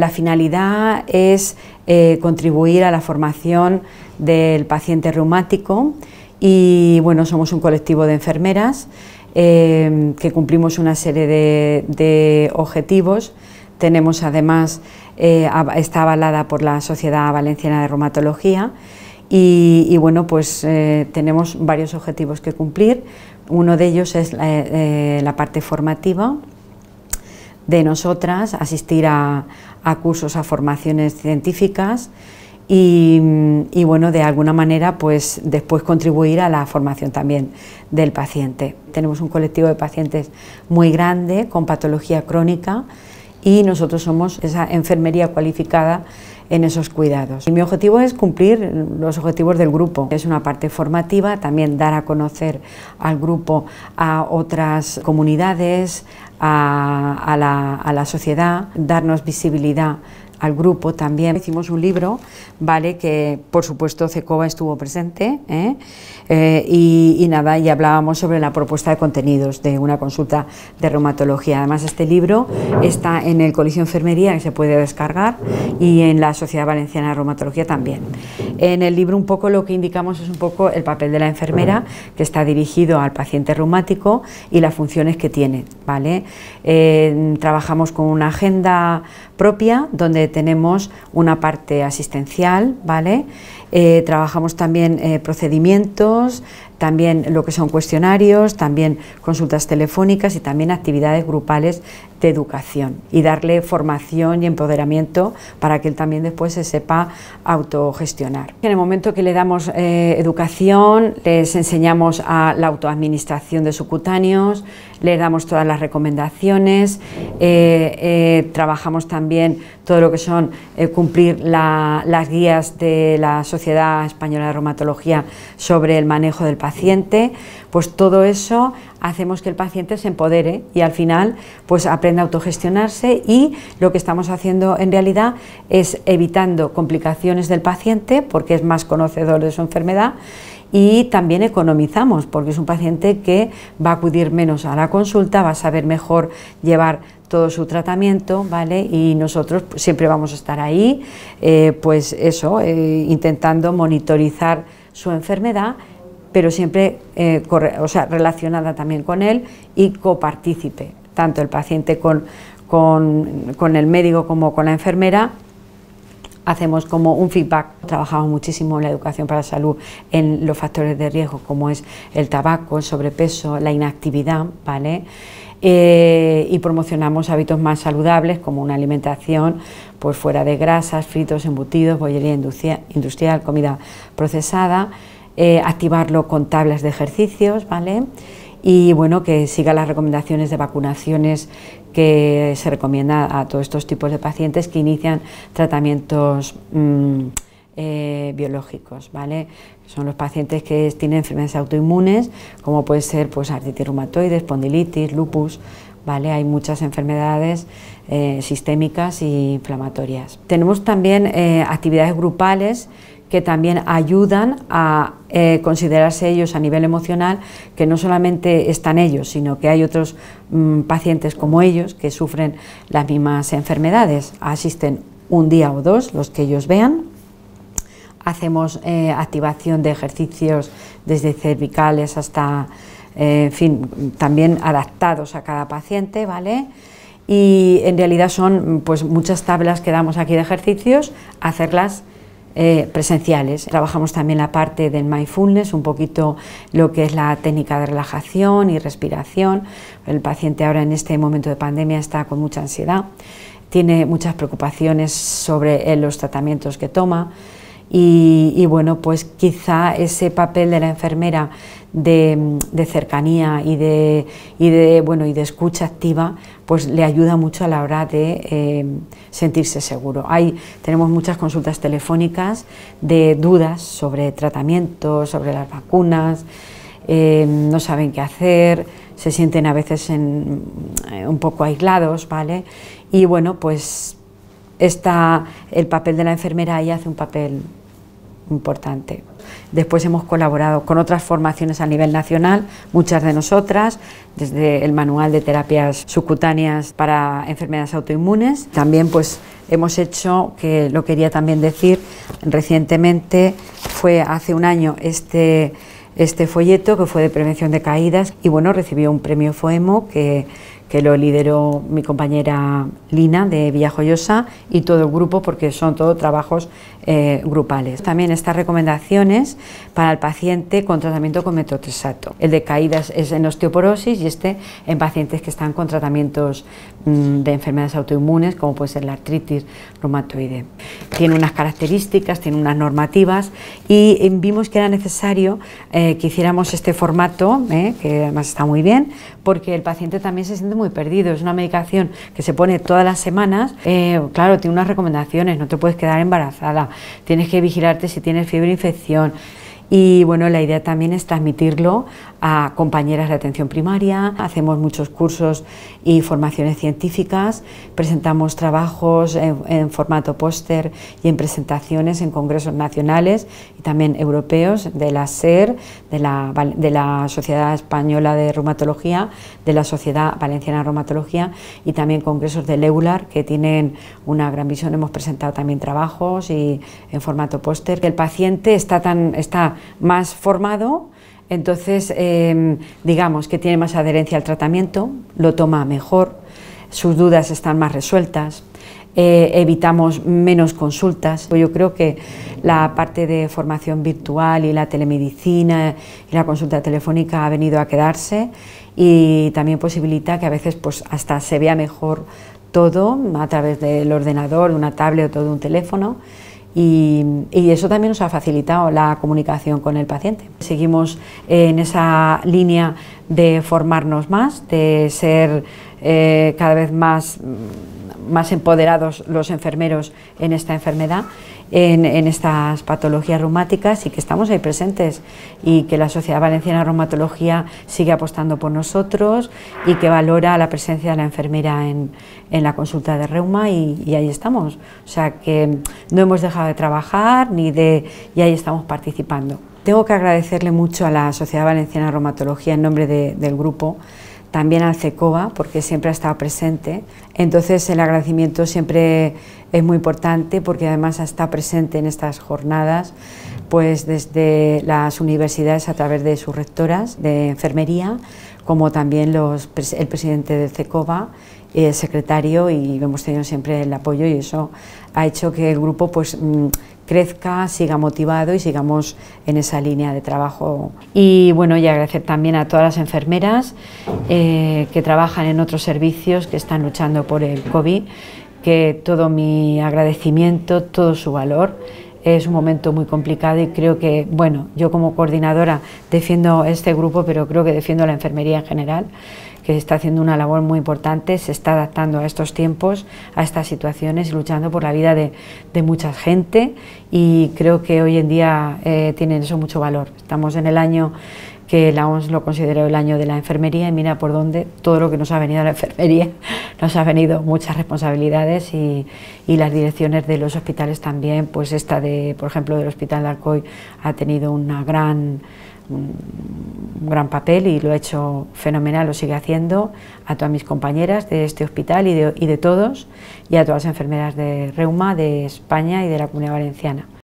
finalidad es contribuir a la formación del paciente reumático y bueno, somos un colectivo de enfermeras que cumplimos una serie de objetivos. Tenemos además, está avalada por la Sociedad Valenciana de Reumatología y bueno, pues tenemos varios objetivos que cumplir. Uno de ellos es la parte formativa de nosotras, asistir a cursos, a formaciones científicas y bueno, de alguna manera pues después contribuir a la formación también del paciente. Tenemos un colectivo de pacientes muy grande con patología crónica y nosotros somos esa enfermería cualificada en esos cuidados. Y mi objetivo es cumplir los objetivos del grupo. Es una parte formativa, también dar a conocer al grupo a otras comunidades, a la sociedad, darnos visibilidad al grupo también. Hicimos un libro, ¿vale?, que por supuesto CECOVA estuvo presente, y nada, y hablábamos sobre la propuesta de contenidos de una consulta de reumatología. Además, este libro está en el Colegio de Enfermería, que se puede descargar, y en la Sociedad Valenciana de Reumatología también. En el libro un poco lo que indicamos es un poco el papel de la enfermera, que está dirigido al paciente reumático y las funciones que tiene, ¿vale? Trabajamos con una agenda propia donde tenemos una parte asistencial, ¿vale? Trabajamos también procedimientos, también lo que son cuestionarios, también consultas telefónicas y también actividades grupales de educación y darle formación y empoderamiento para que él también después se sepa autogestionar. En el momento que le damos educación, les enseñamos a la autoadministración de subcutáneos, les damos todas las recomendaciones, trabajamos también todo lo que son cumplir las guías de la Sociedad Española de Reumatología sobre el manejo del paciente. Pues todo eso hacemos que el paciente se empodere y al final pues aprenda a autogestionarse, y lo que estamos haciendo en realidad es evitando complicaciones del paciente porque es más conocedor de su enfermedad, y también economizamos porque es un paciente que va a acudir menos a la consulta, va a saber mejor llevar todo su tratamiento, ¿vale? Y nosotros siempre vamos a estar ahí, pues eso, intentando monitorizar su enfermedad, pero siempre relacionada también con él y copartícipe, tanto el paciente con el médico como con la enfermera. Hacemos como un feedback. Trabajamos muchísimo en la educación para la salud en los factores de riesgo, como es el tabaco, el sobrepeso, la inactividad, ¿vale? Y promocionamos hábitos más saludables como una alimentación pues fuera de grasas, fritos, embutidos, bollería industrial, comida procesada, activarlo con tablas de ejercicios, ¿vale? Y bueno, que siga las recomendaciones de vacunaciones que se recomienda a todos estos tipos de pacientes que inician tratamientos biológicos, ¿vale? Son los pacientes que tienen enfermedades autoinmunes, como puede ser pues artritis reumatoide, espondilitis, lupus, ¿vale? Hay muchas enfermedades sistémicas e inflamatorias. Tenemos también actividades grupales que también ayudan a considerarse ellos a nivel emocional, que no solamente están ellos, sino que hay otros pacientes como ellos que sufren las mismas enfermedades. Asisten un día o dos, los que ellos vean. Hacemos activación de ejercicios desde cervicales hasta, en fin, también adaptados a cada paciente, ¿vale? Y en realidad son pues muchas tablas que damos aquí de ejercicios, hacerlas presenciales. Trabajamos también la parte del mindfulness, un poquito lo que es la técnica de relajación y respiración. El paciente ahora en este momento de pandemia está con mucha ansiedad, tiene muchas preocupaciones sobre los tratamientos que toma y bueno, pues quizá ese papel de la enfermera de cercanía y de escucha activa pues le ayuda mucho a la hora de sentirse seguro. Tenemos muchas consultas telefónicas de dudas sobre tratamientos, sobre las vacunas, no saben qué hacer, se sienten a veces un poco aislados, ¿vale? Y bueno, pues el papel de la enfermera ahí hace un papel importante. Después hemos colaborado con otras formaciones a nivel nacional, muchas de nosotras, desde el manual de terapias subcutáneas para enfermedades autoinmunes. También pues hemos hecho, que lo quería también decir, recientemente fue hace un año este folleto que fue de prevención de caídas y bueno, recibió un premio FOEMO que lo lideró mi compañera Lina de Villajoyosa y todo el grupo, porque son todos trabajos grupales. También estas recomendaciones para el paciente con tratamiento con metotrexato. El de caídas es en osteoporosis y en pacientes que están con tratamientos de enfermedades autoinmunes, como puede ser la artritis reumatoide. Tiene unas características, tiene unas normativas y vimos que era necesario que hiciéramos este formato, que además está muy bien, porque el paciente también se siente muy perdido. Es una medicación que se pone todas las semanas, claro, tiene unas recomendaciones, no te puedes quedar embarazada, tienes que vigilarte si tienes fiebre o infección. Y bueno, la idea también es transmitirlo a compañeras de atención primaria. Hacemos muchos cursos y formaciones científicas, presentamos trabajos en formato póster y en presentaciones en congresos nacionales y también europeos de la SER, de la Sociedad Española de Reumatología, de la Sociedad Valenciana de Reumatología y también congresos de EULAR que tienen una gran visión. Hemos presentado también trabajos y en formato póster. El paciente está más formado, entonces digamos que tiene más adherencia al tratamiento, lo toma mejor, sus dudas están más resueltas, evitamos menos consultas. Yo creo que la parte de formación virtual y la telemedicina y la consulta telefónica ha venido a quedarse y también posibilita que a veces pues hasta se vea mejor todo a través del ordenador, de una tablet o de un teléfono. Y eso también nos ha facilitado la comunicación con el paciente. Seguimos en esa línea de formarnos más, de ser cada vez más empoderados los enfermeros en esta enfermedad, en estas patologías reumáticas y que estamos ahí presentes y que la Sociedad Valenciana de Reumatología sigue apostando por nosotros y que valora la presencia de la enfermera en la consulta de reuma y ahí estamos. O sea que no hemos dejado de trabajar y ahí estamos participando. Tengo que agradecerle mucho a la Sociedad Valenciana de Reumatología en nombre del grupo, también al CECOVA, porque siempre ha estado presente. Entonces el agradecimiento siempre es muy importante porque además ha estado presente en estas jornadas pues desde las universidades a través de sus rectoras de enfermería, como también el presidente del CECOVA, el secretario, y hemos tenido siempre el apoyo y eso ha hecho que el grupo pues crezca, siga motivado y sigamos en esa línea de trabajo. Y bueno, y agradecer también a todas las enfermeras que trabajan en otros servicios que están luchando por el COVID, que todo mi agradecimiento, todo su valor. Es un momento muy complicado y creo que, bueno, yo como coordinadora defiendo este grupo, pero creo que defiendo a la enfermería en general, que está haciendo una labor muy importante, se está adaptando a estos tiempos, a estas situaciones y luchando por la vida de mucha gente y creo que hoy en día tienen eso mucho valor. Estamos en el año que la OMS lo consideró el año de la enfermería y mira por dónde todo lo que nos ha venido a la enfermería, nos ha venido muchas responsabilidades y las direcciones de los hospitales también, pues esta por ejemplo, del Hospital de Alcoy ha tenido un gran papel y lo ha hecho fenomenal, lo sigue haciendo, a todas mis compañeras de este hospital y de todos, y a todas las enfermeras de reuma de España y de la Comunidad Valenciana.